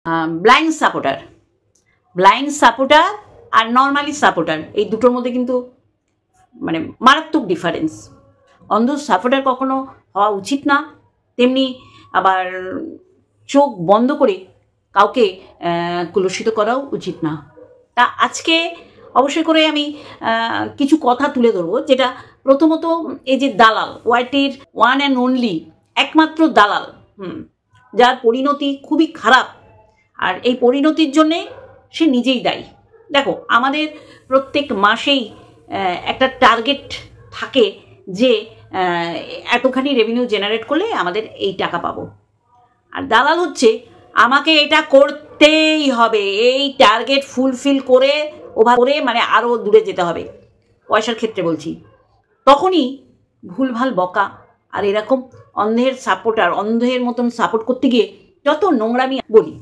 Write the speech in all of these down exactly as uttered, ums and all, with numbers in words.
Blind supporter blind supporter আর normally supporter এই দুটোর মধ্যে কিন্তু মানে মারাত্মক ডিফারেন্স। অন্ধ সাপোর্টার কখনো হওয়া উচিত না, তেমনি আবার চোখ বন্ধ করে কাউকে কুলসিত করাও উচিত না। তা আজকে অবশ্যই করে আমি কিছু কথা তুলে ধরবো, যেটা প্রথমত এই যে দালাল, ওয়াইটির ওয়ান অ্যান্ড অনলি একমাত্র দালাল, হুম যার পরিণতি খুবই খারাপ, আর এই পরিণতির জন্যে সে নিজেই দায়ী। দেখো, আমাদের প্রত্যেক মাসেই একটা টার্গেট থাকে যে এতখানি রেভিনিউ জেনারেট করলে আমাদের এই টাকা পাবো, আর দালাল হচ্ছে আমাকে এটা করতেই হবে, এই টার্গেট ফুলফিল করে ওভার করে মানে আরও দূরে যেতে হবে, পয়সার ক্ষেত্রে বলছি। তখনই ভুলভাল বকা আর এরকম অন্ধের সাপোর্টার, অন্ধের মতন সাপোর্ট করতে গিয়ে যত নোংরামি বলি।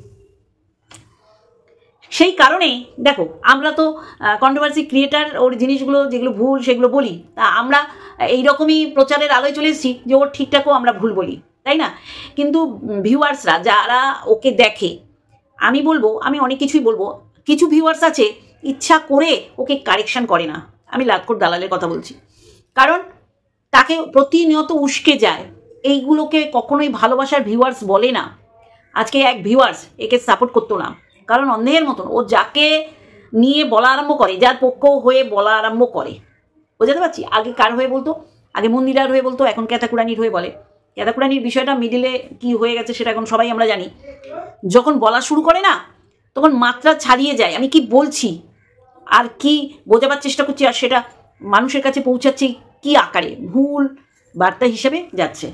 সেই কারণে দেখো, আমরা তো কন্ট্রোভার্সি ক্রিয়েটার, ওর জিনিসগুলো যেগুলো ভুল সেগুলো বলি, তা আমরা এইরকমই প্রচারের আলোয় চলে এসেছি যে ওর ঠিকঠাকও আমরা ভুল বলি, তাই না? কিন্তু ভিউয়ার্সরা যারা ওকে দেখে, আমি বলবো, আমি অনেক কিছুই বলবো, কিছু ভিউয়ার্স আছে ইচ্ছা করে ওকে কারেকশান করে না। আমি লাটকোট দালালের কথা বলছি, কারণ তাকে প্রতিনিয়ত উস্কে যায়, এইগুলোকে কখনোই ভালোবাসার ভিউয়ার্স বলে না। আজকে এক ভিউয়ার্স একে সাপোর্ট করতো না, কারণ অন্ধের মতন ও যাকে নিয়ে বলা আরম্ভ করে, যার পক্ষ হয়ে বলা আরম্ভ করে, বোঝাতে পারছি? আগে কার হয়ে বলতো? আগে মন্দিরার হয়ে বলতো, এখন ক্যাতাকুরানির হয়ে বলে। ক্যাতাকুরানির বিষয়টা মিডিলে কি হয়ে গেছে সেটা এখন সবাই আমরা জানি। যখন বলা শুরু করে না, তখন মাত্রা ছাড়িয়ে যায়। আমি কি বলছি আর কি বোঝাবার চেষ্টা করছি, আর সেটা মানুষের কাছে পৌঁছাচ্ছি কি আকারে, ভুল বার্তা হিসেবে যাচ্ছে।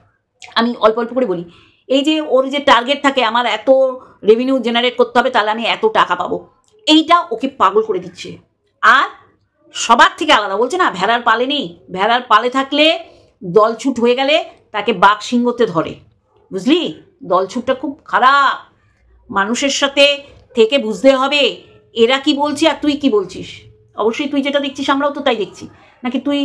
আমি অল্প অল্প করে বলি, এই যে ওর যে টার্গেট থাকে, আমার এত রেভিনিউ জেনারেট করতে হবে তাহলে আমি এত টাকা পাবো, এইটা ওকে পাগল করে দিচ্ছে। আর সবার থেকে আলাদা বলছে না, ভেড়ার পালে নেই, ভেড়ার পালে থাকলে দলছুট হয়ে গেলে তাকে বাঘ সিংহতে ধরে, বুঝলি? দলছুটটা খুব খারাপ, মানুষের সাথে থেকে বুঝতে হবে এরা কি বলছে আর তুই কি বলছিস। অবশ্যই তুই যেটা দেখছিস আমরাও তো তাই দেখছি, নাকি তুই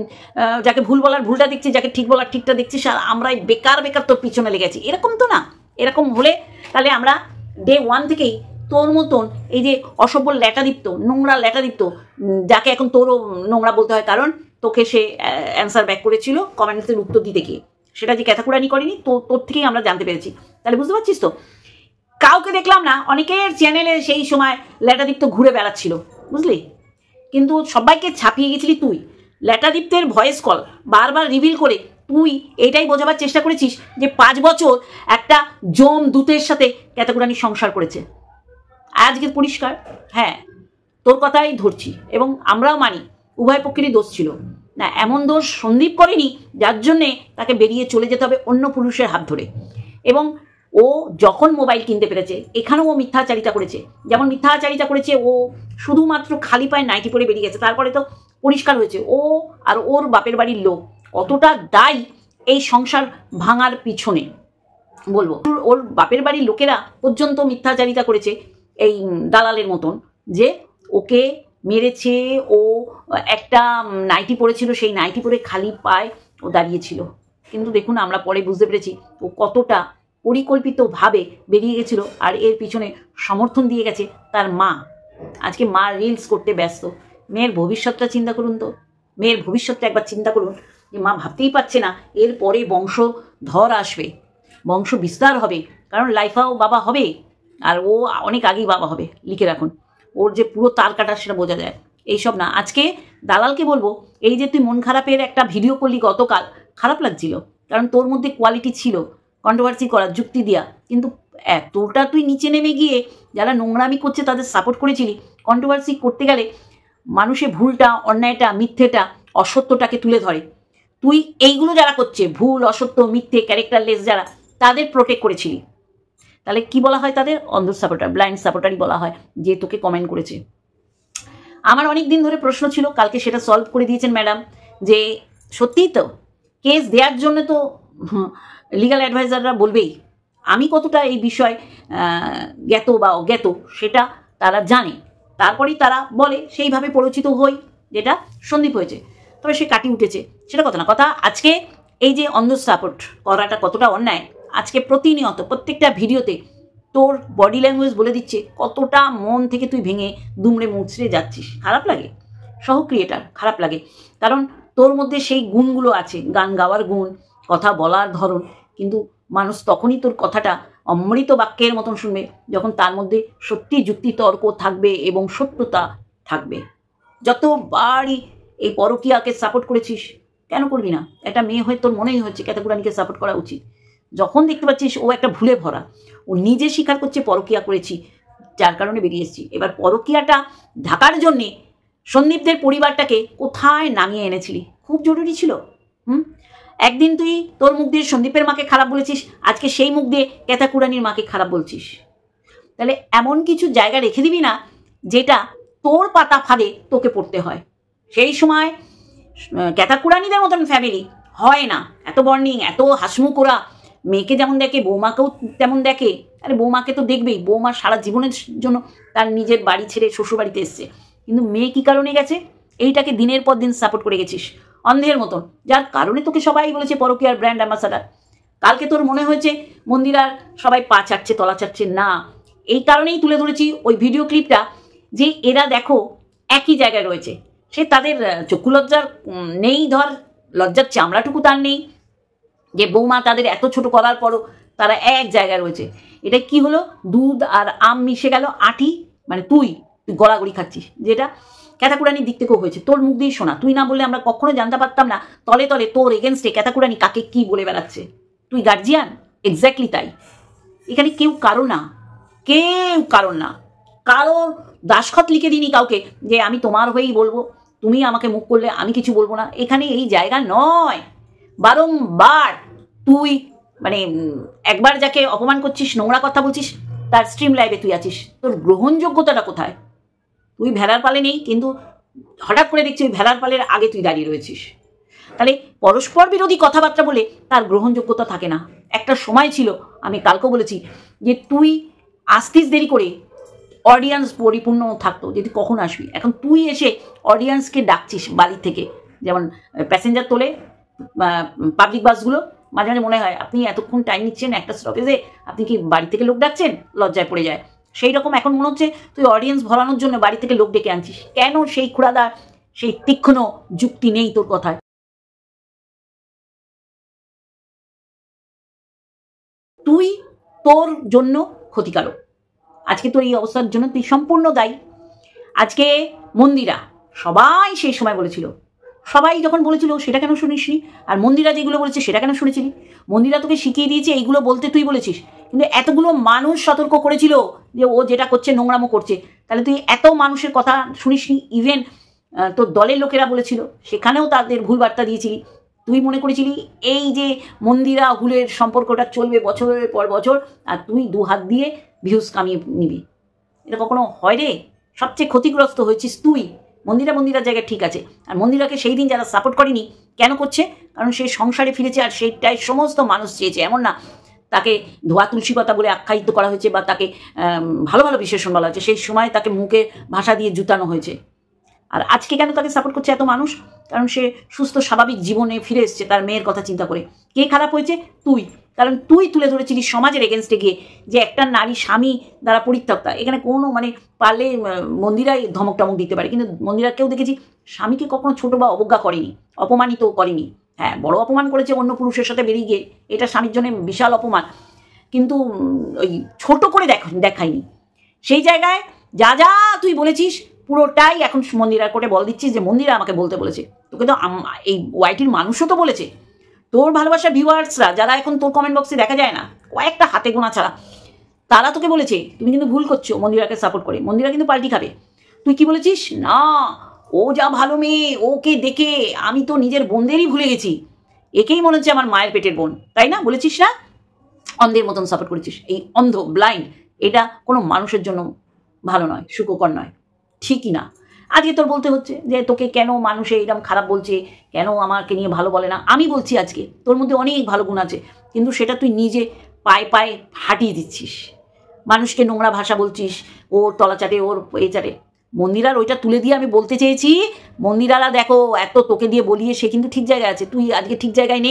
যাকে ভুল বলার ভুলটা দেখছিস, যাকে ঠিক বলার ঠিকটা দেখছিস, আর আমরাই বেকার বেকার তোর পিছনে লেগেছি? এরকম তো না। এরকম হলে তাহলে আমরা ডে ওয়ান থেকেই তোর মতন এই যে অসভ্য ল্যাটাদীপ্ত, নোংরা ল্যাটাদীপ্ত, যাকে এখন তোরও নোংরা বলতে হয়, কারণ তোকে সে অ্যান্সার ব্যাক করেছিল কমেন্টসের উত্তর দিতে গিয়ে, সেটা যে ক্যাতাকুরানি করেনি, তো তোর থেকেই আমরা জানতে পেরেছি। তাহলে বুঝতে পারছিস তো? কাউকে দেখলাম না, অনেকের চ্যানেলে সেই সময় ল্যাটাদীপ্ত ঘুরে বেড়াচ্ছিল, বুঝলি? কিন্তু সবাইকে ছাপিয়ে গেছিলি তুই। ল্যাটাদীপ্তের ভয়েস কল বারবার রিভিল করে তুই এটাই বোঝাবার চেষ্টা করেছিস যে পাঁচ বছর একটা জম দূতের সাথে ক্যাতাকুরানি সংসার করেছে। আজকে পরিষ্কার, হ্যাঁ তোর কথাই ধরছি, এবং আমরাও মানি উভয় পক্ষেরই দোষ ছিল না। এমন দোষ সন্দীপ করেনি যার জন্যে তাকে বেরিয়ে চলে যেতে হবে অন্য পুরুষের হাত ধরে। এবং ও যখন মোবাইল কিনতে পেরেছে, এখানেও ও মিথ্যাচারিতা করেছে। যেমন মিথ্যাচারিতা করেছে, ও শুধুমাত্র খালি পায়ে নাইটি পরে বেরিয়ে গেছে, তারপরে তো পরিষ্কার হয়েছে ও আর ওর বাপের বাড়ির লোক কতটা দায়ী এই সংসার ভাঙার পিছনে। বলবো ওর বাপের বাড়ির লোকেরা পর্যন্ত মিথ্যাচারিতা করেছে এই দালালের মতন, যে ওকে মেরেছে, ও একটা নাইটি পরেছিল, সেই নাইটি পরে খালি পায়ে ও দাঁড়িয়েছিল। কিন্তু দেখুন, আমরা পরে বুঝতে পেরেছি ও কতটা পরিকল্পিতভাবে বেরিয়ে গেছিল, আর এর পিছনে সমর্থন দিয়ে গেছে তার মা। আজকে মা রিলস করতে ব্যস্ত। মেয়ের ভবিষ্যৎটা চিন্তা করুন তো, মেয়ের ভবিষ্যৎটা একবার চিন্তা করুন, যে মা ভাবতেই পারছে না এর পরে বংশধর আসবে, বংশ বিস্তার হবে, কারণ লাইফাও বাবা হবে, আর ও অনেক আগেই বাবা হবে। লিখে রাখুন, ওর যে পুরো তার কাটা সেটা বোঝা যায়। এইসব না। আজকে দালালকে বলবো, এই যে তুই মন খারাপের একটা ভিডিও করলি গতকাল, খারাপ লাগছিল, কারণ তোর মধ্যে কোয়ালিটি ছিল কন্ট্রোভার্সি করার, যুক্তি দেওয়া, কিন্তু এতটা তুই নিচে নেমে গিয়ে যারা নোংরামি করছে তাদের সাপোর্ট করেছিলি। কন্ট্রোভার্সি করতে গেলে মানুষের ভুলটা, অন্যায়টা, মিথ্যেটা, অসত্যটাকে তুলে ধরে। তুই এইগুলো যারা করছে, ভুল, অসত্য, মিথ্যে, ক্যারেক্টারলেস যারা, তাদের প্রোটেক্ট করেছিলি। তাহলে কি বলা হয় তাদের? অন্ধ সাপোর্টার, ব্লাইন্ড সাপোর্টারই বলা হয়, যে তোকে কমেন্ট করেছে। আমার অনেক দিন ধরে প্রশ্ন ছিল, কালকে সেটা সলভ করে দিয়েছেন ম্যাডাম, যে সত্যিই তো কেস দেওয়ার জন্য তো লিগাল অ্যাডভাইজাররা বলবেই। আমি কতটা এই বিষয় জ্ঞাত বা অজ্ঞাত সেটা তারা জানে, তারপরেই তারা বলে, সেইভাবে পরিচিত হই, যেটা সন্দীপ হয়েছে। তবে সে কাটিয়ে উঠেছে, সেটা কথা না। কথা আজকে এই যে অন্ধ সাপোর্ট করাটা কতটা অন্যায়, আজকে প্রতিনিয়ত প্রত্যেকটা ভিডিওতে তোর বডি ল্যাঙ্গুয়েজ বলে দিচ্ছে কতটা মন থেকে তুই ভেঙে দুমড়ে মুচড়ে যাচ্ছিস। খারাপ লাগে সহ ক্রিয়েটার, খারাপ লাগে, কারণ তোর মধ্যে সেই গুণগুলো আছে, গান গাওয়ার গুণ, কথা বলার ধরন, কিন্তু মানুষ তখনই তোর কথাটা অমৃত বাক্যের মতন শুনবে যখন তার মধ্যে সত্যি যুক্তি তর্ক থাকবে এবং সত্যতা থাকবে। যতবারই এই পরকীয়াকে সাপোর্ট করেছিস, কেন করবি না? একটা মেয়ে হয়ে তোর মনেই হচ্ছে ক্যাতাকুরানিকে সাপোর্ট করা উচিত। যখন দেখতে পাচ্ছিস ও একটা ভুলে ভরা, ও নিজে স্বীকার করছে পরকীয়া করেছি, যার কারণে বেরিয়ে এসেছি। এবার পরকীয়াটা ঢাকার জন্যে সন্দীপদের পরিবারটাকে কোথায় নামিয়ে এনেছিলি? খুব জরুরি ছিল। হুম, একদিন তুই তোর মুখ দিয়ে সন্দীপের মাকে খারাপ বলেছিস, আজকে সেই মুখ দিয়ে ক্যাতাকুরানির মাকে খারাপ বলছিস। তাহলে এমন কিছু জায়গা রেখে দিবি না যেটা তোর পাতা ফাঁদে তোকে পড়তে হয়। সেই সময় ক্যাতাকুরানিদের মতন ফ্যামিলি হয় না, এত বর্নিং, এত হাসমুখ ওরা, মেয়েকে যেমন দেখে বৌমাকেও তেমন দেখে। আরে বৌমাকে তো দেখবেই, বৌমা সারা জীবনের জন্য তার নিজের বাড়ি ছেড়ে শ্বশুরবাড়িতে এসছে, কিন্তু মেয়ে কী কারণে গেছে? এইটাকে দিনের পর দিন সাপোর্ট করে গেছিস অন্ধের মতন, যার কারণে তোকে সবাই বলেছে পরকীয়ার ব্র্যান্ড অ্যাম্বাসাডার। কালকে তোর মনে হয়েছে মন্দিরার সবাই পা চাটছে, তলা চাটছে না, এই কারণেই তুলে ধরেছি ওই ভিডিও ক্লিপটা, যে এরা দেখো একই জায়গায় রয়েছে। সে তাদের চক্ষু লজ্জার নেই, ধর লজ্জার চামড়াটুকু তার নেই, যে বৌমা তাদের এত ছোট করার পরও তারা এক জায়গায় রয়েছে। এটা কি হলো? দুধ আর আম মিশে গেল আটি, মানে তুই তুই গড়াগড়ি খাচ্ছিস, যেটা ক্যাতাকুরানির দিক থেকেও হয়েছে। তোর মুখ দিয়ে শোনা, তুই না বললে আমরা কখনো জানতে পারতাম না তলে তলে তোর এগেনস্টে ক্যাতাকুরানি কাকে কি বলে বেড়াচ্ছে। তুই গার্জিয়ান, এক্স্যাক্টলি তাই। এখানে কেউ কারো না, কেউ কারণ না, কারো দাসখত লিখে দিনি কাউকে যে আমি তোমার হয়েই বলবো, তুমি আমাকে মুখ করলে আমি কিছু বলবো না। এখানে এই জায়গা নয়। বারংবার তুই মানে একবার যাকে অপমান করছিস, নোংরা কথা বলছিস, তার স্ট্রিম লাইভে তুই আছিস, তোর গ্রহণযোগ্যতাটা কোথায়? তুই ভেড়ার পালে নেই, কিন্তু হঠাৎ করে দেখছি ওই ভেড়ার পালের আগে তুই দাঁড়িয়ে রয়েছিস। তাহলে পরস্পর বিরোধী কথাবার্তা বলে তার গ্রহণযোগ্যতা থাকে না। একটা সময় ছিল, আমি কালকেও বলেছি, যে তুই আসতিস দেরি করে, অডিয়েন্স পরিপূর্ণ থাকতো, যদি কখন আসবি। এখন তুই এসে অডিয়েন্সকে ডাকছিস বাড়ি থেকে, যেমন প্যাসেঞ্জার তোলে পাবলিক বাসগুলো, মাঝে মাঝে মনে হয় আপনি এতক্ষণ টাইম নিচ্ছেন একটা স্টপেজে, আপনি কি বাড়ি থেকে লোক ডাকছেন? লজ্জায় পড়ে যায়। সেই রকম এখন মনে হচ্ছে তুই অডিয়েন্স ভরানোর জন্য বাড়ি থেকে লোক ডেকে আনছিস। কেন? সেই খুড়াদার সেই তীক্ষ্ণ যুক্তি নেই তোর কথায়। তুই তোর জন্য ক্ষতিকারক। আজকে তোর এই অবস্থার জন্য তুই সম্পূর্ণ দায়ী। আজকে মন্দিরা সবাই সেই সময় বলেছিল, সবাই যখন বলেছিল সেটা কেন শুনিসনি? আর মন্দিরা যেগুলো বলেছে সেটা কেন শুনেছিলি? মন্দিরা তোকে শিখিয়ে দিয়েছে এইগুলো বলতে, তুই বলেছিস, কিন্তু এতগুলো মানুষ সতর্ক করেছিল যে ও যেটা করছে নোংরামো করছে, তাহলে তুই এত মানুষের কথা শুনিসনি? ইভেন তোর দলের লোকেরা বলেছিল, সেখানেও তাদের ভুল বার্তা দিয়েছিলি। তুই মনে করেছিলি এই যে মন্দিরা হুলের সম্পর্কটা চলবে বছরের পর বছর, আর তুই দু হাত দিয়ে ভিউজ কামিয়ে নিবি। এটা কখনো হয় রে? সবচেয়ে ক্ষতিগ্রস্ত হয়েছিস তুই। মন্দিরা মন্দিরার জায়গায় ঠিক আছে, আর মন্দিরাকে সেই দিন যারা সাপোর্ট করেনি কেন করছে? কারণ সে সংসারে ফিরেছে, আর সেইটাই সমস্ত মানুষ চেয়েছে। এমন না তাকে ধোয়া তুলসী পাতা বলে আখ্যায়িত করা হয়েছে বা তাকে ভালো ভালো বিশেষণ বলা হয়েছে, সেই সময় তাকে মুখে ভাষা দিয়ে জুতানো হয়েছে। আর আজকে কেন তাকে সাপোর্ট করছে এত মানুষ? কারণ সে সুস্থ স্বাভাবিক জীবনে ফিরে এসছে তার মেয়ের কথা চিন্তা করে। কে খারাপ হয়েছে? তুই। কারণ তুই তুলে ধরেছিলি সমাজের এগেনস্টে গিয়ে যে একটা নারী স্বামী দ্বারা পরিত্যক্তা। এখানে কোনো মানে পারলে মন্দিরাই ধমক টমক দিতে পারে, কিন্তু মন্দিরা কেউ দেখেছি স্বামীকে কখনো ছোট বা অবজ্ঞা করেনি, অপমানিত করেনি। হ্যাঁ, বড় অপমান করেছে অন্য পুরুষের সাথে বেরিয়ে গিয়ে, এটা স্বামীর জন্য বিশাল অপমান, কিন্তু ওই ছোট করে দেখ দেখায়নি। সেই জায়গায় যা যা তুই বলেছিস পুরোটাই এখন মন্দিরার কোর্টে বল দিচ্ছিস যে মন্দিরা আমাকে বলতে বলেছে। তোকে তো এই ওয়াইটির মানুষও তো বলেছে। তোর ভালোবাসা ভিউয়ার্সরা যারা এখন তোর কমেন্ট বক্সে দেখা যায় না, কয়েকটা হাতে গোনা ছাড়া, তারা তোকে বলেছে তুমি কিন্তু ভুল করছো মন্দিরাকে সাপোর্ট করে, মন্দিরা কিন্তু পাল্টি খাবে। তুই কি বলেছিস? না, ও যা ভালো মেয়ে, ওকে দেখে আমি তো নিজের বোনদেরই ভুলে গেছি, একেই মনে হচ্ছে আমার মায়ের পেটের বোন, তাই না? বলেছিস না? অন্ধের মতন সাপোর্ট করেছিস। এই অন্ধ ব্লাইন্ড, এটা কোনো মানুষের জন্য ভালো নয়, সুখকর নয়, ঠিকই না। আজকে তোর বলতে হচ্ছে যে তোকে কেন মানুষে এরকম খারাপ বলছে, কেন আমাকে নিয়ে ভালো বলে না। আমি বলছি আজকে তোর মধ্যে অনেক ভালো গুণ আছে, কিন্তু সেটা তুই নিজে পায়ে পায়ে হাঁটিয়ে দিচ্ছিস। মানুষকে নোংরা ভাষা বলছিস, ওর তলা চাটে, ওর এ চাটে। মন্দিরার ওইটা তুলে দিয়ে আমি বলতে চেয়েছি, মন্দিরারা দেখো এত তোকে দিয়ে বলিয়ে সে কিন্তু ঠিক জায়গায় আছে, তুই আজকে ঠিক জায়গায় নেই।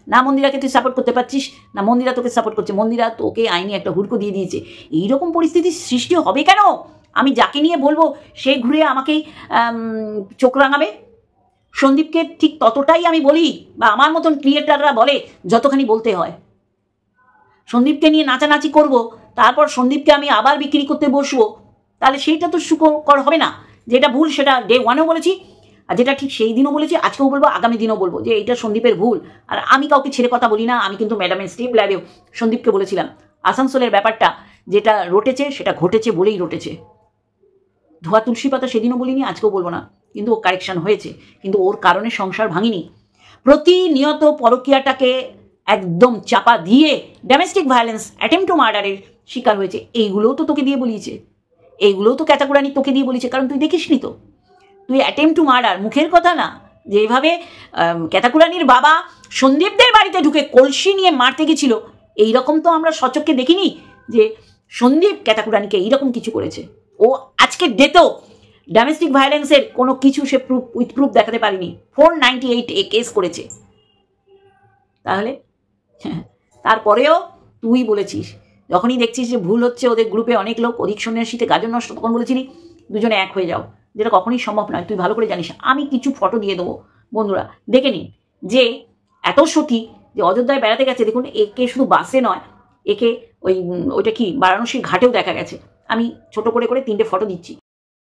না মন্দিরাকে তুই সাপোর্ট করতে পারছিস, না মন্দিরা তোকে সাপোর্ট করছে, মন্দিরা তোকে আইনি একটা হুড়কো দিয়ে দিয়েছে। এইরকম পরিস্থিতির সৃষ্টি হবে কেন? আমি যাকে নিয়ে বলবো সে ঘুরে আমাকেই চোখ রাঙাবে। সন্দীপকে ঠিক ততটাই আমি বলি, বা আমার মতন ক্রিয়েটাররা বলে যতখানি বলতে হয়। সন্দীপকে নিয়ে নাচানাচি করব, তারপর সন্দীপকে আমি আবার বিক্রি করতে বসবো, তাহলে সেইটা তো সুখকর হবে না। যেটা ভুল সেটা ডে ওয়ানেও বলেছি, আর যেটা ঠিক সেই দিনও বলেছি, আজকেও বলবো, আগামী দিনও বলবো যে এইটা সন্দীপের ভুল। আর আমি কাউকে ছেড়ে কথা বলি না। আমি কিন্তু ম্যাডামের স্টিভ লাইভেও সন্দীপকে বলেছিলাম আসানসোলের ব্যাপারটা যেটা রটেছে সেটা ঘটেছে বলেই রটেছে। ধোয়া তুলসী পাতা সেদিনও বলিনি, আজকেও বলবো না, কিন্তু ও কারেকশন হয়েছে, কিন্তু ওর কারণে সংসার ভাঙিনি। প্রতিনিয়ত পরকীয়াটাকে একদম চাপা দিয়ে ডোমেস্টিক ভায়োলেন্স, অ্যাটেম্প টু মার্ডারের শিকার হয়েছে। এইগুলোও তো তোকে দিয়ে বলিয়েছে, এইগুলোও তো ক্যাতাকুরানি তোকে দিয়ে বলিয়েছে, কারণ তুই দেখিসনি তো। তুই অ্যাটেম্প টু মার্ডার মুখের কথা না, যে এভাবে ক্যাতাকুরানির বাবা সন্দীপদের বাড়িতে ঢুকে কলসি নিয়ে মারতে গেছিল, এইরকম তো আমরা সচক্ষে দেখিনি যে সন্দীপ ক্যাতাকুরানিকে এইরকম কিছু করেছে। ও আজকে ডেতেও ডোমেস্টিক ভায়োলেন্সের কোনো কিছু সে প্রুফ উইথ প্রুফ দেখাতে পারিনি। Four ninety eight A case করেছে। তাহলে তারপরেও তুই বলেছিস, যখনই দেখছিস যে ভুল হচ্ছে, ওদের গ্রুপে অনেক লোক অধিক সন্ন্যাসীতে গাজন নষ্ট, তখন বলেছিলি দুজনে এক হয়ে যাও, যেটা কখনই সম্ভব নয়। তুই ভালো করে জানিস। আমি কিছু ফটো দিয়ে দেবো, বন্ধুরা দেখে নিন, যে এত সতী যে অযোধ্যায় বেড়াতে গেছে। দেখুন, একে শুধু বাসে নয়, একে ওই ওইটা কি বারাণসীর ঘাটেও দেখা গেছে। আমি ছোট করে করে তিনটে ফটো দিচ্ছি।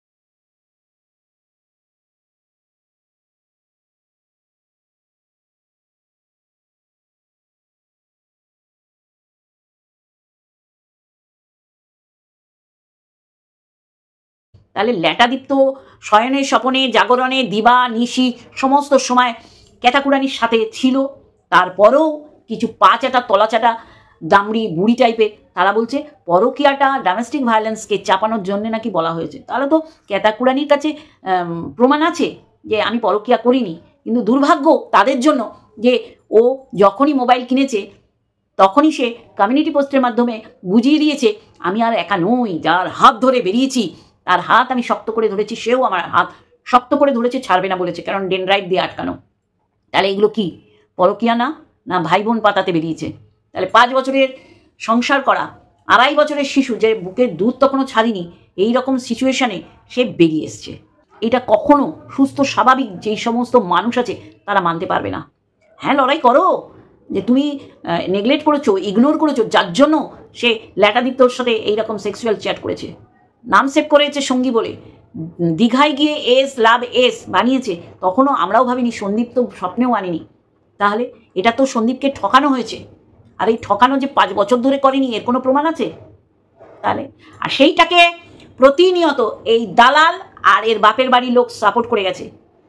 তাহলে ল্যাটাদীপ্ত শয়নে স্বপনে জাগরণে দিবা নিশি সমস্ত সময় ক্যাতাকুরানির সাথে ছিল। তারপরেও কিছু পা চাটা তলা চাটা দামড়ি বুড়ি টাইপের তারা বলছে পরকীয়াটা ডোমেস্টিক ভায়োলেন্সকে চাপানোর জন্য নাকি বলা হয়েছে। তাহলে তো ক্যাতাকুরানির কাছে প্রমাণ আছে যে আমি পরকীয়া করিনি। কিন্তু দুর্ভাগ্য তাদের জন্য যে ও যখনই মোবাইল কিনেছে তখনই সে কমিউনিটি পোস্টের মাধ্যমে বুঝিয়ে দিয়েছে আমি আর একা নই, যার হাত ধরে বেরিয়েছি তার হাত আমি শক্ত করে ধরেছি, সেও আমার হাত শক্ত করে ধরেছে, ছাড়বে না বলেছে, কারণ ডেনড্রাইট দিয়ে আটকানো। তাহলে এগুলো কি পরকীয়া না, না ভাই বোন পাতাতে বেরিয়েছে? তাহলে পাঁচ বছরের সংসার করা আড়াই বছরের শিশু, যে বুকের দুধ তখনও ছাড়িনি, এই রকম সিচুয়েশানে সে বেরিয়ে এসছে। এটা কখনো সুস্থ স্বাভাবিক যেই সমস্ত মানুষ আছে তারা মানতে পারবে না। হ্যাঁ, লড়াই করো, যে তুমি নেগলেক্ট করেছো, ইগনোর করেছো, যার জন্য সে ল্যাটাদীপ্তর সাথে এইরকম সেক্সুয়াল চ্যাট করেছে, নাম সেভ করেছে সঙ্গী বলে, দীঘায় গিয়ে এস লাভ এস বানিয়েছে। তখনও আমরাও ভাবিনি, সন্দীপ তো স্বপ্নেও আনিনি। তাহলে এটা তো সন্দীপকে ঠকানো হয়েছে। আর এই ঠকানো যে পাঁচ বছর ধরে করেনি, এর কোনো প্রমাণ আছে? তাহলে আর সেইটাকে প্রতিনিয়ত এই দালাল আর এর বাপের বাড়ির লোক সাপোর্ট করে গেছে।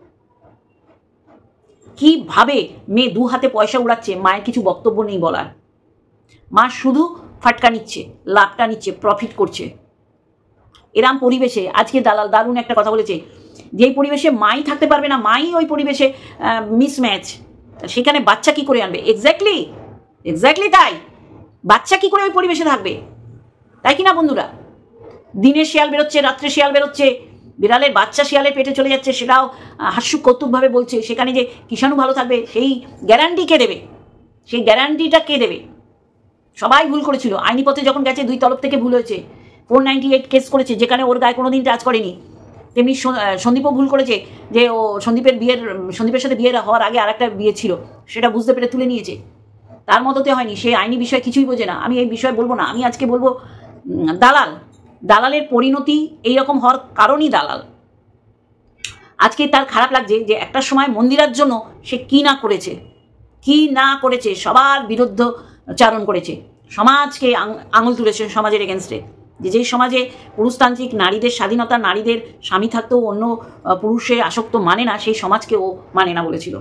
কিভাবে মেয়ে দু হাতে পয়সা উড়াচ্ছে, মায়ের কিছু বক্তব্য নেই বলার। মা শুধু ফাটকা নিচ্ছে, লাভটা নিচ্ছে, প্রফিট করছে। এরাম পরিবেশে আজকে দালাল দারুণ একটা কথা বলেছে, যেই পরিবেশে মাই থাকতে পারবে না, মাই ওই পরিবেশে মিসম্যাচ, সেখানে বাচ্চা কি করে আনবে? এক্স্যাক্টলি এক্স্যাক্টলি তাই, বাচ্চা কি করে ওই পরিবেশে থাকবে? তাই কি না বন্ধুরা? দিনে শিয়াল বেরোচ্ছে, রাত্রে শিয়াল বেরোচ্ছে, বিড়ালের বাচ্চা শিয়ালের পেটে চলে যাচ্ছে, সেটাও হাস্য কৌতুকভাবে বলছে। সেখানে যে কিষাণু ভালো থাকবে সেই গ্যারান্টি কে দেবে? সেই গ্যারান্টিটা কে দেবে? সবাই ভুল করেছিল। আইনি পথে যখন গেছে দুই তরফ থেকে ভুল হয়েছে। ফোর নাইনটি এইট কেস করেছে, যেখানে ওর গায়ে কোনো দিন টাচ করেনি। তেমনি সন্দীপও ভুল করেছে, যে ও সন্দীপের বিয়ের সন্দীপের সাথে বিয়ের হওয়ার আগে আর একটা বিয়ে ছিল, সেটা বুঝতে পেরে তুলে নিয়েছে। তার মতোতে হয়নি, সে আইনি বিষয় কিছুই বোঝে না। আমি এই বিষয়ে বলবো না, আমি আজকে বলবো দালাল, দালালের পরিণতি এইরকম হওয়ার কারণই দালাল। আজকে তার খারাপ লাগছে যে একটা সময় মন্দিরার জন্য সে কি না করেছে, কি না করেছে, সবার বিরুদ্ধ চারণ করেছে, সমাজকে আঙুল তুলেছে সমাজের এগেনস্টে। যে যেই সমাজে পুরুষতান্ত্রিক, নারীদের স্বাধীনতা, নারীদের স্বামী থাকতেও অন্য পুরুষে আসক্ত মানে না, সেই সমাজকে ও মানে না বলেছিল।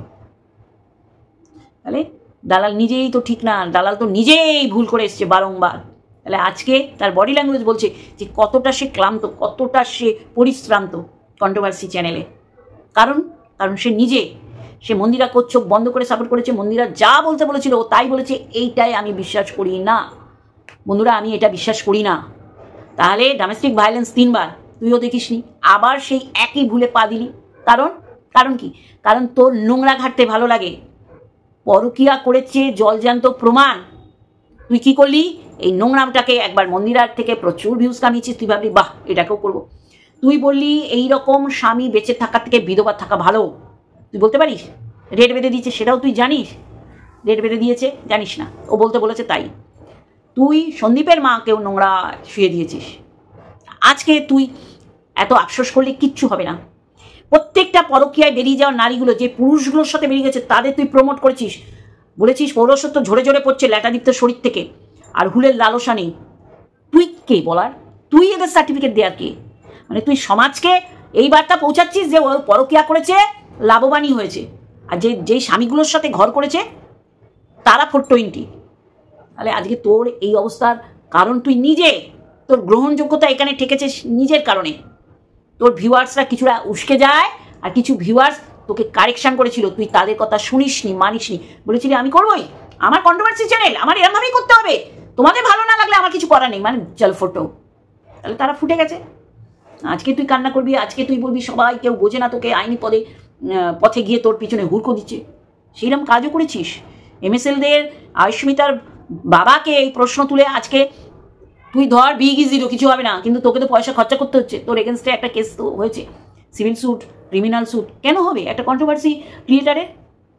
তাহলে দালাল নিজেই তো ঠিক না, দালাল তো নিজেই ভুল করে এসছে বারংবার। তাহলে আজকে তার বডি ল্যাঙ্গুয়েজ বলছে যে কতটা সে ক্লান্ত, কতটা সে পরিশ্রান্ত কন্ট্রোভার্সি চ্যানেলে। কারণ কারণ সে নিজে, সে মন্দিরা চোখ বন্ধ করে সাপোর্ট করেছে। মন্দিরা যা বলতে বলেছিল ও তাই বলেছে। এইটাই আমি বিশ্বাস করি না বন্ধুরা, আমি এটা বিশ্বাস করি না। তাহলে ডোমেস্টিক ভায়োলেন্স তিনবার, তুইও দেখিসনি, আবার সেই একই ভুলে পা দিলি। কারণ কারণ কি? কারণ তোর নোংরা ঘাটতে ভালো লাগে, পরকিয়া করেছে জলজান্ত প্রমাণ। তুই কি করলি? এই নোংরামটাকে একবার মন্দিরার থেকে প্রচুর ভিউজ কামিয়েছিস, তুই ভাবলি বাহ এটাকেও করবো। তুই বললি এই রকম স্বামী বেঁচে থাকার থেকে বিধবা থাকা ভালো, তুই বলতে পারিস? রেট বেঁধে দিয়েছে সেটাও তুই জানিস? রেট বেঁধে দিয়েছে জানিস না, ও বলতে বলেছে তাই। তুই সন্দীপের মাকেও নোংরা শুয়ে দিয়েছিস। আজকে তুই এত আফসোস করলে কিচ্ছু হবে না। প্রত্যেকটা পরকীয়ায় বেরিয়ে যাওয়া নারীগুলো যে পুরুষগুলোর সাথে বেরিয়ে গেছে তাদের তুই প্রমোট করেছিস, বলেছিস পৌরসত্ব ঝরে ঝরে পড়ছে ল্যাটাদীপ্ত শরীর থেকে, আর হুলের লালসা নেই। তুই কে বলার? তুই এদের সার্টিফিকেট দেওয়ার কে? মানে তুই সমাজকে এই বার্তা পৌঁছাচ্ছিস যে ও পরকীয়া করেছে লাভবানই হয়েছে, আর যে যেই স্বামীগুলোর সাথে ঘর করেছে তারা ফোর টোয়েন্টি। তাহলে আজকে তোর এই অবস্থার কারণ তুই নিজে, তোর গ্রহণযোগ্যতা এখানে ঠেকেছে নিজের কারণে। তোর ভিউয়ার্সরা কিছুটা উস্কে যায়, আর কিছু ভিউয়ার্স তোকে কারেকশন করেছিল, তুই তাদের কথা শুনিসনি, মানিসনি, বলেছিলি আমি করবোই, আমার কন্ট্রোভার্সি চ্যানেল, আমার এরমভাবেই করতে হবে, তোমাদের ভালো না লাগলে আমার কিছু করার নেই, মানে চল ফটো। তাহলে তারা ফুটে গেছে। আজকে তুই কান্না করবি, আজকে তুই বলবি সবাই কেউ বোঝে না তোকে, আইনি পদে পথে গিয়ে তোর পিছনে হুড়কো দিচ্ছে। সেইরকম কাজও করেছিস। এমএসএলদের আয়ুষ্মিতার বাবাকে এই প্রশ্ন তুলে আজকে তুই ধর বিগ ইজিরো কিছু হবে না, কিন্তু তোকে তো পয়সা খরচা করতে হচ্ছে। তোর এগেনস্টে একটা কেস তো হয়েছে, সিভিল স্যুট, ক্রিমিনাল স্যুট, কেন হবে একটা কন্ট্রোভার্সি ক্রিয়েটারের?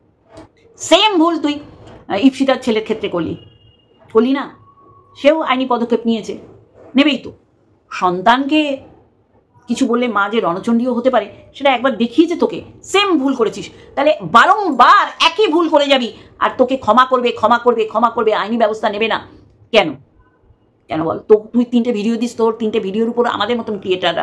সেম ভুল তুই ইপসিতার ছেলের ক্ষেত্রে করলি, করলি না? সেও আইনি পদক্ষেপ নিয়েছে, নেবেই তো। সন্তানকে কিছু বললে মা যে রণচণ্ডীও হতে পারে সেটা একবার দেখিয়েছে তোকে। সেম ভুল করেছিস, তাহলে বারংবার একই ভুল করে যাবি, আর তোকে ক্ষমা করবে ক্ষমা করবে ক্ষমা করবে, আইনি ব্যবস্থা নেবে না কেন? কেন বল? তো তুই তিনটে ভিডিও দিস, তোর তিনটে ভিডিওর উপর আমাদের মতন ক্রিয়েটাররা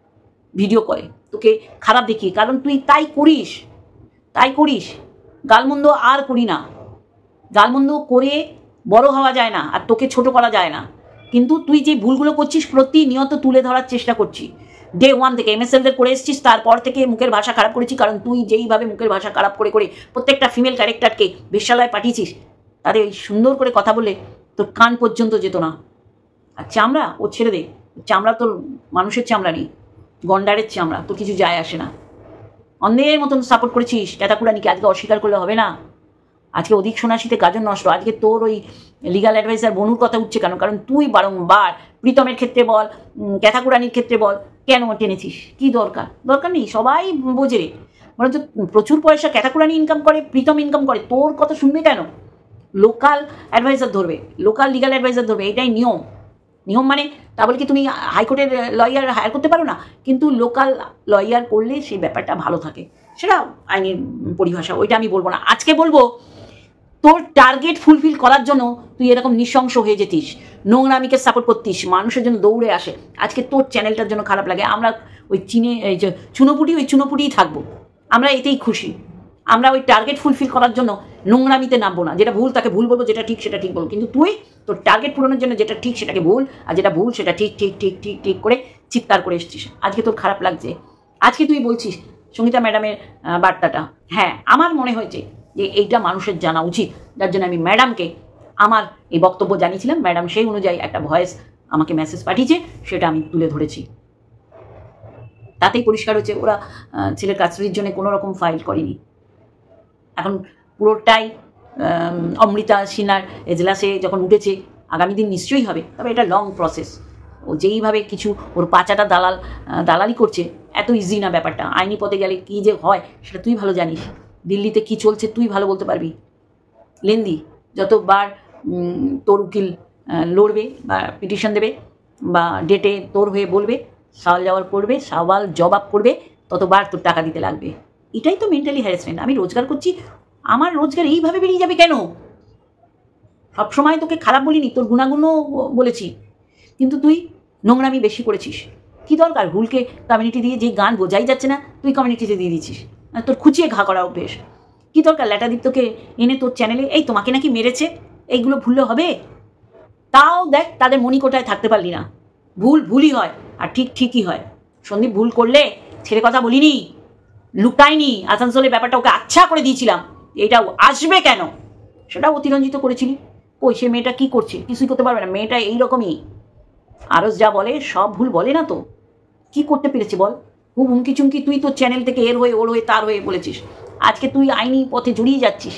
ভিডিও করে তোকে খারাপ দেখিয়ে, কারণ তুই তাই করিস, তাই করিস। গালমন্দ আর করি না, গালমন্দ করে বড় হওয়া যায় না, আর তোকে ছোট করা যায় না, কিন্তু তুই যে ভুলগুলো করছিস প্রতিনিয়ত তুলে ধরার চেষ্টা করছি। ডে ওয়ান থেকে এমএসএলদের করে এসেছিস, তারপর থেকে মুখের ভাষা খারাপ করেছি, কারণ তুই যেইভাবে মুখের ভাষা খারাপ করে করে প্রত্যেকটা ফিমেল ক্যারেক্টারকে বেশ্যালয়ে পাঠিয়েছিস, তাদের সুন্দর করে কথা বলে তোর কান পর্যন্ত যেত না। আর চামড়া ও ছেড়ে দে, চামড়া তোর মানুষের চামড়া নেই, গন্ডারের চামড়া, তোর কিছু যায় আসে না। অন্ধের মতন সাপোর্ট করেছিস ক্যাতাকুড়ানিকে, আজকে অস্বীকার করলে হবে না। আজকে অধিক সন্ন্যাসীতে গাজন নষ্ট, আজকে তোর ওই লিগাল অ্যাডভাইসার বনুর কথা উঠছে কেন? কারণ তুই বারংবার প্রীতমের ক্ষেত্রে বল, ক্যাথাকুড়ানির ক্ষেত্রে বল, কেন টেনেছিস? কি দরকার? দরকার নেই, সবাই বোঝে রে। বরঞ্চ প্রচুর পয়সা ক্যাথাকুড়ানি ইনকাম করে, প্রীতম ইনকাম করে, তোর কথা শুনবে কেন? লোকাল অ্যাডভাইসার ধরবে, লোকাল লিগাল অ্যাডভাইসার ধরবে, এটাই নিয়ম। নিয়ম মানে তা বলে কি তুমি হাইকোর্টের লয়ার হায়ার করতে পারো না? কিন্তু লোকাল লয়ার করলে সেই ব্যাপারটা ভালো থাকে, সেটা আইনের পরিভাষা, ওইটা আমি বলবো না। আজকে বলবো তোর টার্গেট ফুলফিল করার জন্য তুই এরকম নৃশংস হয়ে যেতিস, নোংরামিকে সাপোর্ট করতিস, মানুষের জন্য দৌড়ে আসে। আজকে তোর চ্যানেলটার জন্য খারাপ লাগে। আমরা ওই চিনে এই যে চুনোপুটি, ওই চুনোপুটিই থাকবো, আমরা এতেই খুশি। আমরা ওই টার্গেট ফুলফিল করার জন্য নোংরামিতে নামবো না। যেটা ভুল তাকে ভুল বলবো, যেটা ঠিক সেটা ঠিক বলবো। কিন্তু তুই তোর টার্গেট পূরণের জন্য যেটা ঠিক সেটাকে ভুল, আর যেটা ভুল সেটা ঠিক ঠিক ঠিক ঠিক ঠিক করে চিৎকার করে এসেছিস। আজকে তোর খারাপ লাগছে। আজকে তুই বলছিস সঙ্গীতা ম্যাডামের বার্তাটা, হ্যাঁ আমার মনে হয়েছে যে এইটা মানুষের জানা উচিত, যার জন্য আমি ম্যাডামকে আমার এই বক্তব্য জানিয়েছিলাম। ম্যাডাম সেই অনুযায়ী একটা ভয়েস আমাকে মেসেজ পাঠিয়েছে, সেটা আমি তুলে ধরেছি। তাতেই পরিষ্কার হচ্ছে ওরা ছেলের কাস্টাডির জন্য কোনো রকম ফাইল করেনি। এখন পুরোটাই অমৃতা সিনহার এজলাসে যখন উঠেছে, আগামী দিন নিশ্চয়ই হবে, তবে এটা লং প্রসেস। ও যেইভাবে কিছু ওর পাচাটা দালাল দালালি করছে, এত ইজি না ব্যাপারটা। আইনি পথে গেলে কী যে হয় সেটা তুই ভালো জানিস। দিল্লিতে কি চলছে তুই ভালো বলতে পারবি। লেন্দি যতবার তোর উকিল লড়বে বা পিটিশন দেবে বা ডেটে তোর হয়ে বলবে, সওয়াল জবাব করবে, সওয়াল জবাব করবে, ততবার তোর টাকা দিতে লাগবে। এটাই তো মেন্টালি হ্যারাসমেন্ট। আমি রোজগার করছি, আমার রোজগার এইভাবে বেরিয়ে যাবে কেন? সবসময় তোকে খারাপ বলিনি, তোর গুণাগুণও বলেছি, কিন্তু তুই নোংরামি বেশি করেছিস। কি দরকার ভুলকে কমিউনিটি দিয়ে, যে গান বোঝাই যাচ্ছে না তুই কমিউনিটিতে দিয়ে দিচ্ছিস, তোর খুঁচিয়ে ঘা করা অভ্যেস। কী দরকার ল্যাটাদীপ্তকে এনে তোর চ্যানেলে, এই তোমাকে নাকি মেরেছে, এইগুলো ভুললে হবে? তাও দেখ তাদের মণিকোটায় থাকতে পারলি না। ভুল ভুলই হয়, আর ঠিক ঠিকই হয়। সন্দীপ ভুল করলে ছেলে কথা বলিনি, লুকাইনি, আসানসোলের ব্যাপারটা ওকে আচ্ছা করে দিয়েছিলাম, এইটাও আসবে কেন সেটাও অতিরঞ্জিত করেছিলি। ওই সে মেয়েটা কী করছে? কিছুই করতে পারবে না, মেয়েটা এইরকমই। আরস যা বলে সব ভুল বলে না তো, কি করতে পেরেছে বল? খুব হুমকি চুমকি তুই তোর চ্যানেল থেকে এর হয়ে ওর হয়ে তার হয়ে বলেছিস। আজকে তুই আইনি পথে জড়িয়ে যাচ্ছিস,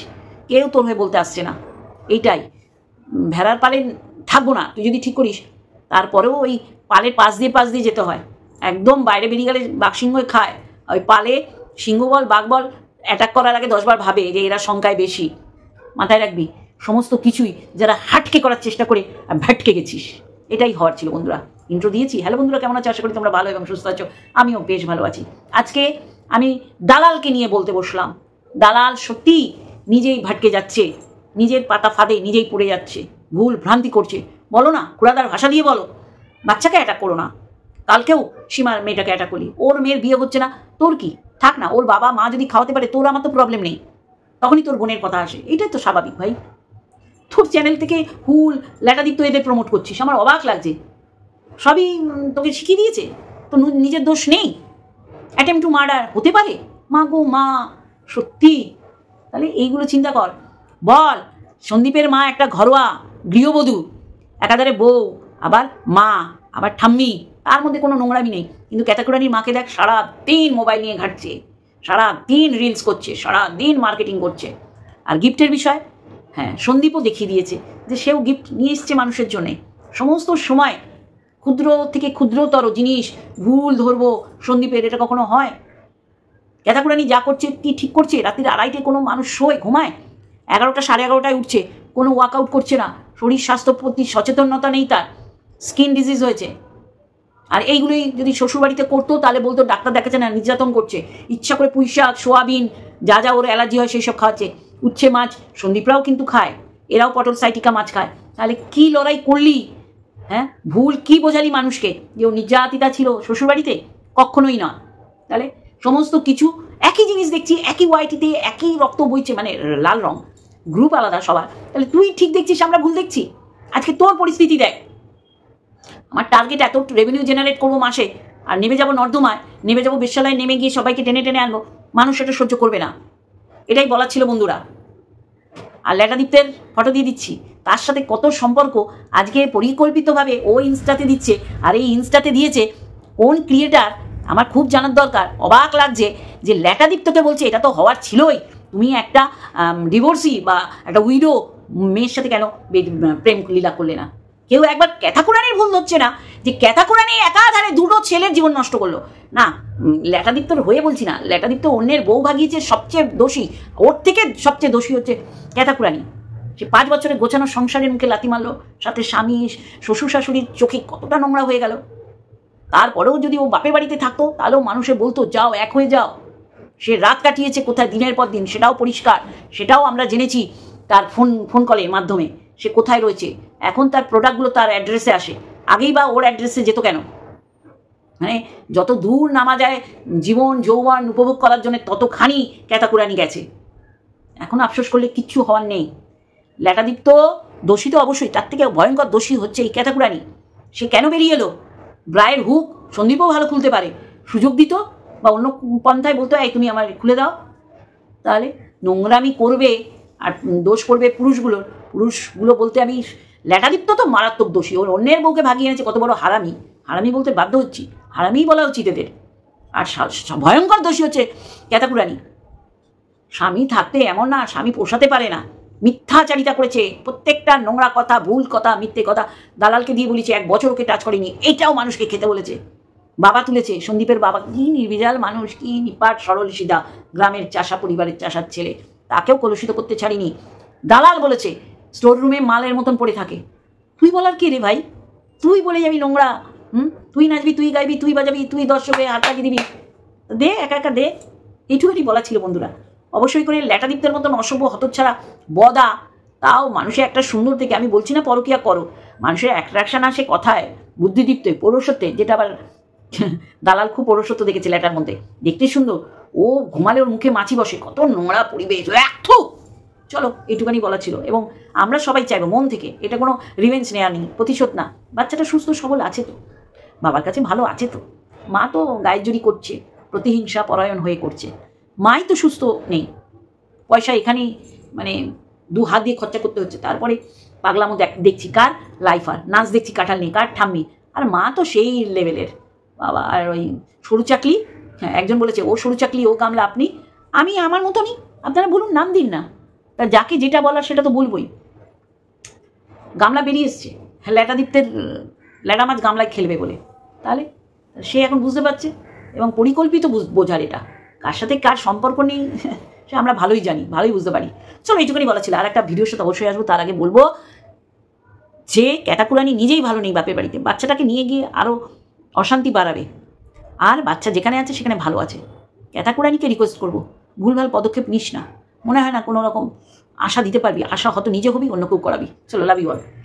কেউ তোর হয়ে বলতে আসছে না। এইটাই, ভেড়ার পালে থাকবো না তুই যদি ঠিক করিস, তারপরেও ওই পালের পাশ দিয়ে পাশ দিয়ে যেতে হয়। একদম বাইরে বেরিয়ে গেলে বাঘসিংহ খায়, ওই পালে সিংহ বল বাঘ বল অ্যাটাক করার আগে দশবার ভাবে যে এরা সংখ্যায় বেশি। মাথায় রাখবি, সমস্ত কিছুই যারা হাটকে করার চেষ্টা করে ভ্যাটকে গেছিস। এটাই হওয়ার ছিল বন্ধুরা। ইন্ট্রো দিয়েছি। হ্যালো বন্ধুরা, কেমন আছো? আশা করি তোমরা ভালো এবং সুস্থ আছো। আমিও বেশ ভালো আছি। আজকে আমি দালালকে নিয়ে বলতে বসলাম। দালাল সত্যি নিজেই ভাটকে যাচ্ছে, নিজের পাতা ফাঁদে নিজেই পড়ে যাচ্ছে, ভুল ভ্রান্তি করছে। বলো না, কুড়াদার ভাষা দিয়ে বলো, বাচ্চাকে অ্যাটাক করো না। কালকেও সীমার মেয়েটাকে অ্যাটাক করি, ওর মেয়ের বিয়ে হচ্ছে না, তোর কি? থাক না, ওর বাবা মা যদি খাওয়াতে পারে, তোর আমার তো প্রবলেম নেই। তখনই তোর বোনের কথা আসে, এটাই তো স্বাভাবিক ভাই। তোর চ্যানেল থেকে হুল ল্যাটাদীপ্ত এদের প্রমোট করছিস, আমার অবাক লাগছে। সবই তোকে শিখিয়ে দিয়েছে, তো নিজের দোষ নেই। অ্যাটেম্প টু মার্ডার হতে পারে? মা গো মা, সত্যি। তাহলে এইগুলো চিন্তা কর। বল, সন্দীপের মা একটা ঘরোয়া গৃহবধূ, একাধারে বউ, আবার মা, আবার ঠাম্মি, তার মধ্যে কোনো নোংরামি নেই। কিন্তু ক্যাতাকুরানির মাকে দেখ, সারা দিন মোবাইল নিয়ে ঘাটছে, সারা দিন রিলস করছে, সারা দিন মার্কেটিং করছে। আর গিফটের বিষয়, হ্যাঁ, সন্দীপও দেখিয়ে দিয়েছে যে সেও গিফট নিয়ে এসছে মানুষের জন্যে। সমস্ত সময় ক্ষুদ্র থেকে ক্ষুদ্রতর জিনিস ভুল ধরবো সন্দীপের, এটা কখনো হয়? ক্যাতাকুরানি যা করছে কি ঠিক করছে? রাত্রির আড়াইটে কোনো মানুষ শোয়, ঘুমায়, এগারোটা সাড়ে এগারোটায় উঠছে, কোনো ওয়ার্কআউট করছে না, শরীর স্বাস্থ্য প্রতি সচেতনতা নেই, তার স্কিন ডিজিজ হয়েছে। আর এইগুলোই যদি শ্বশুরবাড়িতে করতো তাহলে বলতো ডাক্তার দেখাচ্ছে না, নির্যাতন করছে, ইচ্ছা করে পুঁই শাক সোয়াবিন যা যা ওর অ্যালার্জি হয় সেই সব খাওয়াচ্ছে। উচ্ছে মাছ সন্দীপরাও কিন্তু খায়, এরাও পটল সাইটিকা মাছ খায়। তাহলে কি লড়াই করলি? হ্যাঁ, ভুল কি বোঝালি মানুষকে যে ও নির্যাতিতা ছিল শ্বশুরবাড়িতে? কখনোই না। তাহলে সমস্ত কিছু একই জিনিস দেখছি, একই ওয়াইটিতে একই রক্ত বইছে, মানে লাল রং, গ্রুপ আলাদা সবার। তাহলে তুই ঠিক দেখছিস, আমরা ভুল দেখছি? আজকে তোর পরিস্থিতি দেখ। আমার টার্গেট এত রেভিনিউ জেনারেট করবো মাসে, আর নেমে যাবো নর্দমায়, নেমে যাবো বেশ্যালয়ে, নেমে গিয়ে সবাইকে টেনে টেনে আনবো, মানুষ সেটা সহ্য করবে না। এটাই বলার ছিল বন্ধুরা। আর ল্যাটাদীপ্তের ফটো দিয়ে দিচ্ছি, তার সাথে কত সম্পর্ক আজকে পরিকল্পিতভাবে ও ইনস্টাতে দিচ্ছে। আর এই ইনস্টাতে দিয়েছে কোন ক্রিয়েটার আমার খুব জানার দরকার। অবাক লাগছে যে ল্যাটাদীপ্তকে বলছে এটা তো হওয়ার ছিলই, তুমি একটা ডিভোর্সি বা একটা উইডো মেয়ের সাথে কেন প্রেম লীলা করলে না? কেউ একবার ক্যাথাকুরানির ভুল ধরছে না যে ক্যাথাকুরানি একাধারে দুটো ছেলের জীবন নষ্ট করলো না। ল্যাটাদীপ্তর হয়ে বলছি না, ল্যাটাদীপ্ত অন্যের বউ ভাগিয়েছে, সবচেয়ে দোষী, ওর থেকে সবচেয়ে দোষী হচ্ছে ক্যাথাকুরানি। সে পাঁচ বছরের গোছানো সংসারের মুখে লাথি মারলো, সাথে স্বামী শ্বশুর শাশুড়ির চোখে কতটা নোংরা হয়ে গেল। তারপরেও যদি ও বাপের বাড়িতে থাকতো তাহলেও মানুষে বলতো যাও এক হয়ে যাও। সে রাত কাটিয়েছে কোথায় দিনের পর দিন, সেটাও পরিষ্কার, সেটাও আমরা জেনেছি তার ফোন ফোন কলের মাধ্যমে সে কোথায় রয়েছে। এখন তার প্রোডাক্টগুলো তার অ্যাড্রেসে আসে, আগেই বা ওর অ্যাড্রেসে যেত কেন? মানে যত দূর নামা যায় জীবন যৌবন উপভোগ করার জন্য ততখানি ক্যাতাকুরানি গেছে। এখন আফসোস করলে কিচ্ছু হওয়ার নেই। ল্যাটাদীপ্ত দোষী তো অবশ্যই, তার থেকে ভয়ঙ্কর দোষী হচ্ছে এই ক্যাতাকুরানি। সে কেন বেরিয়ে এলো? ব্রায়ের হুক সন্দীপও ভালো খুলতে পারে, সুযোগ দিত বা অন্য পন্থায় বলতো এই তুমি আমার খুলে দাও। তাহলে নোংরামি করবে আর দোষ করবে পুরুষগুলোর। পুরুষগুলো বলতে আমি ল্যাটাদীপ্ত তো মারাত্মক দোষী, ওর অন্যের বউকে ভাগিয়ে এনেছে, কত বড় হারামি। হারামি বলতে বাধ্য হচ্ছি, হারামিই বলা উচিত এদের। আর ভয়ঙ্কর দোষী হচ্ছে ক্যাতাকুরানি। স্বামী থাকতে এমন না স্বামী পোষাতে পারে না, মিথ্যাচারিতা করেছে, প্রত্যেকটা নোংরা কথা, ভুল কথা, মিথ্যে কথা দালালকে দিয়ে বলেছে, এক বছর ওকে টাচ করেনি, এটাও মানুষকে খেতে বলেছে। বাবা তুলেছে, সন্দীপের বাবা কি নির্বিজাল মানুষ, কি নিপাট সরল সিধা গ্রামের চাষা পরিবারের চাষার ছেলে, তাকেও কলুষিত করতে ছাড়িনি। দালাল বলেছে স্টোর রুমে মালের মতন পড়ে থাকে। তুই বলার কে রে ভাই? তুই বলে যাবি নোংরা, হুম, তুই নাচবি, তুই গাইবি, তুই বাজাবি, তুই দর্শকে হাত লাগিয়ে দিবি, দে একা একা দে। এইটুকুনি বলা ছিল বন্ধুরা। অবশ্যই করে ল্যাটাদীপ্তের মতন অসভ্য হতচ্ছাড়া বদা, তাও মানুষের একটা সুন্দর থেকে, আমি বলছি না পরকিয়া করো, মানুষের অ্যাট্রাকশন আসে কথায়, বুদ্ধিদীপ্তে, পৌরসত্বে, যেটা আবার দালাল খুব পৌরসত্ব দেখেছে ল্যাটার মধ্যে, দেখতে সুন্দর, ও ঘুমালে ওর মুখে মাছি বসে, কত নোংরা পরিবেশ। একটু চলো এইটুখানি বলা ছিল। এবং আমরা সবাই চাইবো মন থেকে, এটা কোনো রিভেঞ্জ নেওয়া নেই, প্রতিশোধ না। বাচ্চাটা সুস্থ সবল আছে তো, বাবার কাছে ভালো আছে তো, মা তো গায়ের জোরি করছে, প্রতিহিংসা পরায়ণ হয়ে করছে, মাই তো সুস্থ নেই, পয়সা এখানেই মানে দু হাত দিয়ে খরচা করতে হচ্ছে। তারপরে পাগলামো দেখছি কার, লাইফার নাচ দেখছি কাঁঠাল নেই কার, ঠাম্মি। আর মা তো সেই লেভেলের বাবা। আর ওই সরু চাকলি, হ্যাঁ একজন বলেছে ও সরু চাকলি, ও গামলা, আপনি আমি আমার মতনই, আপনারা বলুন নাম দিন না, তা যাকে যেটা বলার সেটা তো বলবই। গামলা বেরিয়ে এসছে ল্যাটাদিত্যের ল্যাটা মাছ গামলায় খেলবে বলে, তাহলে সে এখন বুঝতে পারছে এবং পরিকল্পিত বোঝার এটা কার সাথে কার সম্পর্ক নেই সে আমরা ভালোই জানি, ভালোই বুঝতে পারি। চলো এইটুকুনি বলা ছিল, আর একটা ভিডিওর সাথে অবশ্যই আসবো। তার আগে বলবো যে ক্যাটাকুরানি নিজেই ভালো নেই বাপের বাড়িতে, বাচ্চাটাকে নিয়ে গিয়ে আরও অশান্তি বাড়াবে। আর বাচ্চা যেখানে আছে সেখানে ভালো আছে। ক্যাটাকুরানিকে রিকোয়েস্ট করবো ভুলভাল পদক্ষেপ নিস না, মনে হয় না কোনো রকম আশা দিতে পারবি, আশা হয়তো নিজে হবি অন্য কেউ করাবি। চলো, লাভ ইউ অল।